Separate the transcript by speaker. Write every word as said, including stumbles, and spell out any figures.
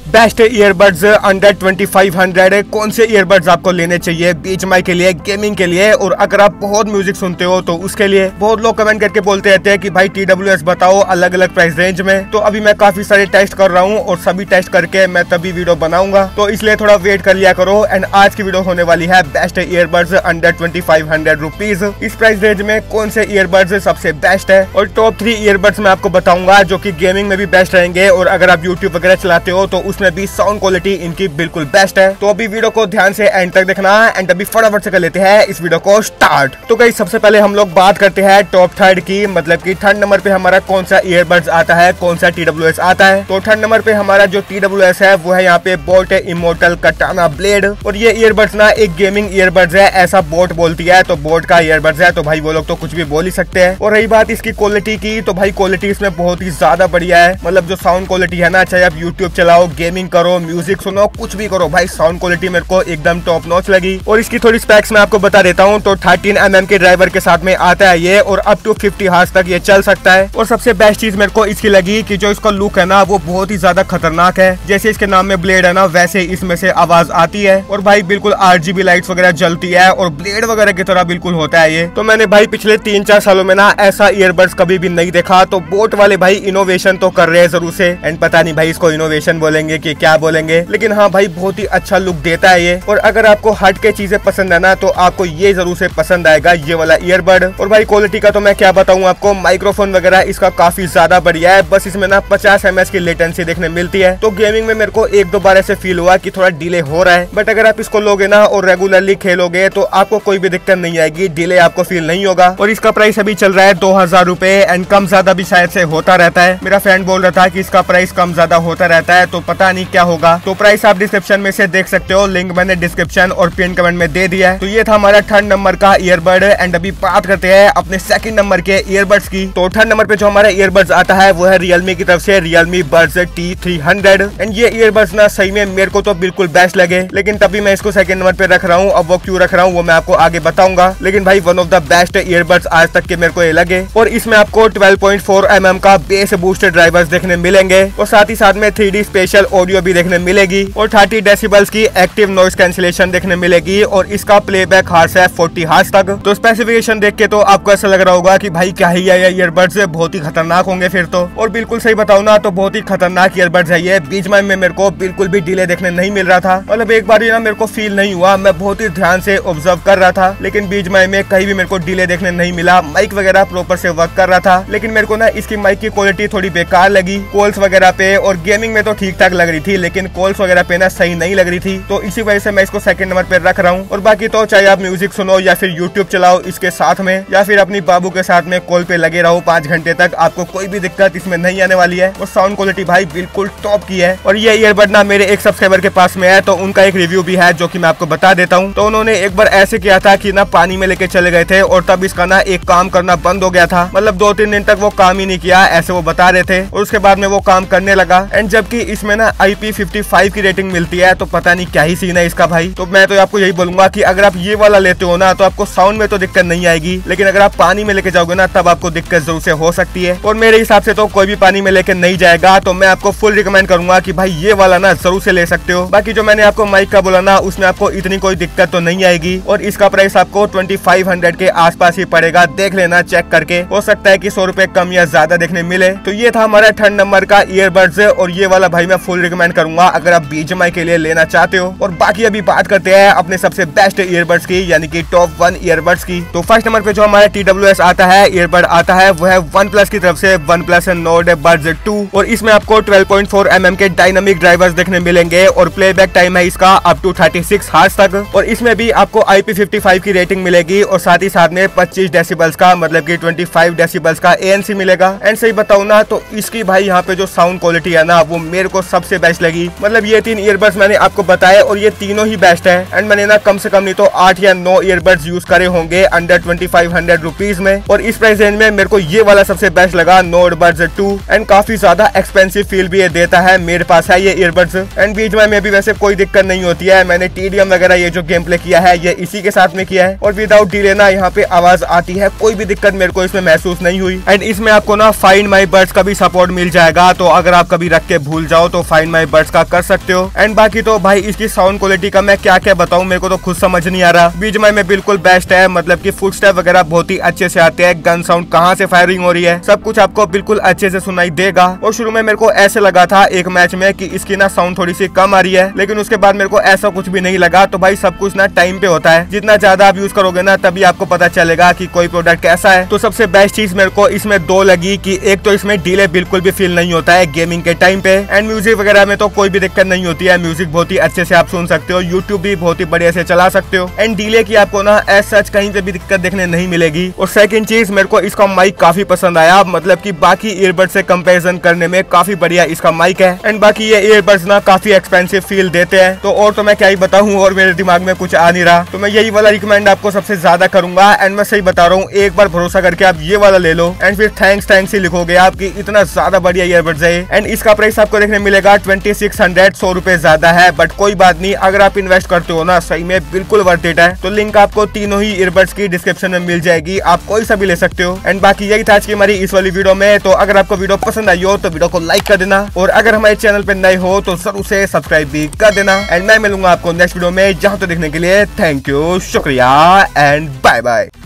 Speaker 1: Best earbuds under twenty five hundred कौन से earbuds आपको लेने चाहिए बीजीएमआई के लिए, गेमिंग के लिए, और अगर आप बहुत म्यूजिक सुनते हो तो उसके लिए। बहुत लोग कमेंट करके बोलते रहते हैं कि भाई टीडब्ल्यूएस बताओ अलग अलग प्राइस रेंज में। तो अभी मैं काफी सारे टेस्ट कर रहा हूँ और सभी टेस्ट करके मैं तभी वीडियो बनाऊंगा, तो इसलिए थोड़ा वेट कर लिया करो। एंड आज की वीडियो होने वाली है best earbuds under twenty five hundred rupees. इस प्राइस रेंज में कौन से ईयरबड्स सबसे बेस्ट है और टॉप थ्री ईयरबड्स मैं आपको बताऊंगा जो कि गेमिंग में भी बेस्ट रहेंगे और अगर आप यूट्यूब वगैरह चलाते हो तो उसमें भी साउंड क्वालिटी इनकी बिल्कुल बेस्ट है। तो अभी वीडियो को ध्यान से एंड तक देखना एंड अभी फटाफट से कर लेते हैं इस वीडियो को स्टार्ट। तो गाइस सबसे पहले हम लोग बात करते हैं टॉप थर्ड की, मतलब कि थर्ड नंबर पे हमारा कौन सा ईयरबड्स आता है, कौन सा टीडब्ल्यूएस आता है। तो थर्ड नंबर पे हमारा जो टीडब्ल्यूएस है वो है यहाँ पे बोट इमोर्टल कटाना ब्लेड। और ये ईयरबड्स ना एक गेमिंग ईयरबड्स है, ऐसा बोट बोलती है, तो बोट का ईयरबड्स है, तो भाई वो लोग तो कुछ भी बोल ही सकते हैं। और रही बात इसकी क्वालिटी की, तो भाई क्वालिटी इसमें बहुत ही ज्यादा बढ़िया है। मतलब जो साउंड क्वालिटी है ना, चाहे आप यूट्यूब चलाओ, गेमिंग करो, म्यूजिक सुनो, कुछ भी करो, भाई साउंड क्वालिटी मेरे को एकदम टॉप नॉच लगी। और इसकी थोड़ी स्पेक्स मैं आपको बता देता हूँ। तो थर्टीन एम एम के ड्राइवर के साथ में आता है ये और अप टू फिफ्टी हार्स तक ये चल सकता है। और सबसे बेस्ट चीज मेरे को इसकी लगी कि जो इसका लुक है ना वो बहुत ही ज्यादा खतरनाक है। जैसे इसके नाम में ब्लेड है ना वैसे इसमें से आवाज आती है और भाई बिल्कुल आरजीबी लाइट्स वगैरह जलती है और ब्लेड वगैरह की तरह बिल्कुल होता है ये। तो मैंने भाई पिछले तीन चार सालों में ना ऐसा ईयरबड्स कभी भी नहीं देखा। तो बोट वाले भाई इनोवेशन तो कर रहे हैं जरूर से, एंड पता नहीं भाई इसको इनोवेशन बोलेंगे कि क्या बोलेंगे, लेकिन हाँ भाई बहुत ही अच्छा लुक देता है ये। और अगर आपको हट के चीजें पसंद है ना तो आपको ये जरूर से पसंद आएगा ये वाला ईयरबड। और भाई क्वालिटी का तो मैं क्या बताऊँ आपको, माइक्रोफोन वगैरह इसका काफी ज्यादा बढ़िया है, बस इसमें ना पचास एम एच की लेटेंसी देखने मिलती है। तो गेमिंग में मेरे को एक दो बार ऐसे फील हुआ कि थोड़ा डिले हो रहा है, बट अगर आप इसको लोगे ना और रेगुलरली खेलोगे तो आपको कोई भी दिक्कत नहीं आएगी, डिले आपको फील नहीं होगा। और इसका प्राइस अभी चल रहा है दो हजार रूपए एंड कम ज्यादा भी शायद से होता रहता है। मेरा फ्रेंड बोल रहा था कि इसका प्राइस कम ज्यादा होता रहता है, तो पता नहीं क्या होगा। तो प्राइस आप डिस्क्रिप्शन में से देख सकते हो, लिंक मैंने डिस्क्रिप्शन और पिन कमेंट में दे दिया है। तो ये था हमारा थर्ड नंबर का ईयरबड एंड अभी बात करते हैं अपने सेकंड नंबर के ईयरबड्स की। तो थर्ड नंबर पे जो हमारा ईयरबड्स आता है वो है रियलमी की तरफ से Realme Buds T three hundred. And ये ईयरबड्स ना सही में मेरे को तो बिल्कुल बेस्ट लगे, लेकिन तभी मैं इसको सेकंड नंबर पे रख रहा हूँ। अब वो क्यों रख रहा हूँ वो मैं आपको आगे बताऊंगा, लेकिन भाई one of the best earbuds आज तक के मेरे को ये लगे। और इसमें आपको twelve point four M M का बेस बूस्टर ड्राइवर्स देखने मिलेंगे और साथ ही साथ में थ्री डी स्पेशल ऑडियो भी देखने मिलेगी और थर्टी डेसिबल्स की एक्टिव नॉइस कैंसिलेशन देखने मिलेगी और इसका प्लेबैक हार्स है फोर्टी हार्स तक। तो स्पेसिफिकेशन देख के तो आपको ऐसा लग रहा होगा कि भाई क्या ही है ये ईयरबड्स, बहुत ही खतरनाक होंगे फिर तो। और बिल्कुल सही बताऊं ना तो बहुत ही खतरनाक ईयरबड्स है ये। बीजीएमआई में मेरे को बिल्कुल भी डिले देखने नहीं मिल रहा था, मतलब एक बार ना मेरे को फील नहीं हुआ, मैं बहुत ही ध्यान से ऑब्जर्व कर रहा था, लेकिन बीजीएमआई में कहीं भी मेरे को डिले देखने नहीं मिला। माइक वगैरह प्रॉपर से वर्क कर रहा था, लेकिन मेरे को ना इसकी माइक की क्वालिटी थोड़ी बेकार लगी कॉल्स वगैरह पे। और गेमिंग में तो ठीक ठाक लग रही थी, लेकिन कॉल्स वगैरह पे ना सही नहीं लग रही थी, तो इसी वजह से मैं इसको सेकंड नंबर पे रख रहा हूँ। और बाकी तो चाहे आप म्यूजिक सुनो या फिर यूट्यूब चलाओ इसके साथ में, या फिर अपनी बाबू के साथ में कॉल पे लगे रहो पांच घंटे तक, आपको कोई भी दिक्कत इसमें नहीं आने वाली है। और साउंड क्वालिटी भाई बिल्कुल टॉप की है। और ये ईयरबड ना मेरे एक सब्सक्राइबर के पास में है, तो उनका एक रिव्यू भी है जो कि मैं आपको बता देता हूँ। तो उन्होंने एक बार ऐसे किया था कि ना पानी में लेके चले गए थे और तब इसका ना एक काम करना बंद हो गया था, मतलब दो तीन दिन तक वो काम ही नहीं किया, ऐसे वो बता रहे थे। और उसके बाद में वो काम करने लगा। एंड जबकि इसमें ना आई पी फिफ्टी फाइव की रेटिंग मिलती है, तो पता नहीं क्या ही सीन है इसका भाई। तो मैं तो आपको यही बोलूंगा कि अगर आप ये वाला लेते हो ना तो आपको साउंड में तो दिक्कत नहीं आएगी, लेकिन अगर आप पानी में लेके जाओगे ना तब आपको दिक्कत जरूर से हो सकती है। और मेरे हिसाब से तो कोई भी पानी में लेके नहीं जाएगा, तो मैं आपको फुल रिकमेंड करूंगा कि भाई ये वाला ना जरूर से ले सकते हो। बाकी जो मैंने आपको माइक का बोला ना उसमें आपको इतनी कोई दिक्कत तो नहीं आएगी और इसका प्राइस आपको ट्वेंटी फाइव हंड्रेड के आसपास ही पड़ेगा, देख लेना चेक करके, हो सकता है कि सौ रुपए कम या ज्यादा देखने मिले। तो ये था हमारा थर्ड नंबर का ईयरबड्स और ये वाला भाई मैं फुल रिकमेंड करूंगा अगर आप बीजीएमआई के लिए लेना चाहते हो। और बाकी अभी बात करते हैं अपने सबसे बेस्ट ईयरबड्स की, यानी कि टॉप वन ईयरबड्स की। तो फर्स्ट नंबर पे जो हमारा टीडब्ल्यूएस आता है ईयरबड आता है वो है वन प्लस की तरफ से OnePlus Nord Buds two. और इसमें आपको twelve point four M M के डायनामिक ड्राइवर्स देखने मिलेंगे और प्लेबैक टाइम है इसका up to thirty six hours तक। और इसमें भी आपको आई पी फिफ्टी फाइव की रेटिंग मिलेगी और साथ ही साथ में पच्चीस डेसिबल्स का, मतलब कि ट्वेंटी फाइव डेसिबल्स का ए एन सी मिलेगा। एंड सही बताऊं ना तो इसकी भाई यहाँ पे जो साउंड क्वालिटी है ना वो मेरे को सबसे बेस्ट लगी। मतलब ये तीन ईयरबड्स मैंने आपको बताए और ये तीनों ही बेस्ट है। एंड मैंने ना कम से कम नहीं तो आठ या नौ ईयरबड्स यूज करे होंगे under twenty five hundred rupees में। और इस प्राइस रेंज में मेरे को ये वाला सबसे बेस्ट लगा, नोड बड्स टू। एंड काफी ज्यादा एक्सपेंसिव फील भी ये देता है, मेरे पास है ये ईयरबड्स। एंड बीजीएमआई में भी वैसे कोई दिक्कत नहीं होती है, मैंने टीडीएम वगैरह ये जो गेम प्ले किया है ये इसी के साथ में किया है और विदाउट डिले ना यहाँ पे आवाज आती है, कोई भी दिक्कत मेरे को इसमें महसूस नहीं हुई। एंड इसमें आपको ना फाइंड माई बड्स का भी सपोर्ट मिल जाएगा, तो अगर आप कभी रख के भूल जाओ तो फाइंड माई बर्ड्स का कर सकते हो। एंड बाकी तो भाई इसकी साउंड क्वालिटी का मैं क्या क्या बताऊं, मेरे को तो खुद समझ नहीं आ रहा। बीजीएमआई में बिल्कुल बेस्ट है, मतलब की फुटस्टेप वगैरह बहुत ही अच्छे से आते हैं, गन साउंड कहाँ से फायरिंग हो रही है सब कुछ आपको बिल्कुल अच्छे से सुनाई देगा। और शुरू में मेरे को ऐसे लगा था एक मैच में कि इसकी ना साउंड थोड़ी सी कम आ रही है, लेकिन उसके बाद मेरे को ऐसा कुछ भी नहीं लगा। तो भाई सब कुछ ना टाइम पे होता है, जितना ज्यादा आप यूज करोगे ना तभी आपको पता चलेगा कि कोई प्रोडक्ट कैसा है। तो सबसे बेस्ट चीज मेरे को इसमें दो लगी कि एक तो इसमें डिले बिल्कुल भी फील नहीं होता है गेमिंग के टाइम पे, एंड म्यूजिक वगैरह में तो कोई भी दिक्कत नहीं होती है, म्यूजिक बहुत ही अच्छे से आप सुन सकते हो, यूट्यूब भी बहुत ही बढ़िया से चला सकते हो, एंड डिले की आपको ना एज सच कहीं पे भी दिक्कत देखने नहीं मिलेगी। और सेकंड चीज मेरे को इसका माइक काफी पसंद आया, मतलब कि बाकी ईयरबड से कंपैरिजन करने में काफी बढ़िया इसका माइक है। एंड बाकी ये ईयरबड्स ना काफी एक्सपेंसिव फील देते हैं, तो और तो मैं क्या ही बताऊं, और मेरे दिमाग में कुछ आ नहीं रहा। तो मैं यही वाला रिकमेंड आपको सबसे ज्यादा करूंगा, एंड मैं सही बता रहा हूँ, एक बार भरोसा करके आप ये वाला ले लो, एंड फिर थैंक्स थैंक्स ही लिखोगे आप कि इतना ज्यादा बढ़िया ईयरबड्स है। एंड इसका प्राइस आपको देखने मिलेगा ट्वेंटी सिक्स हंड्रेड, सौ रुपए ज्यादा है, बट कोई बात नहीं, अगर आप इन्वेस्ट करते हो ना सही में बिल्कुल वर्थ इट है। तो लिंक आपको तीनों ही ईयरबड्स की डिस्क्रिप्शन में मिल जाएगी, आप कोई सा भी ले सकते हो। एंड बाकी यही था आज की हमारी इस वाली वीडियो में। तो अगर आपको वीडियो पसंद आई हो तो वीडियो को लाइक कर देना, और अगर हमारे चैनल पे नए हो तो जरूर से सब्सक्राइब भी कर देना। एंड मैं मिलूंगा आपको नेक्स्ट वीडियो में, जहां तो देखने के लिए थैंक यू, शुक्रिया एंड बाय बाय।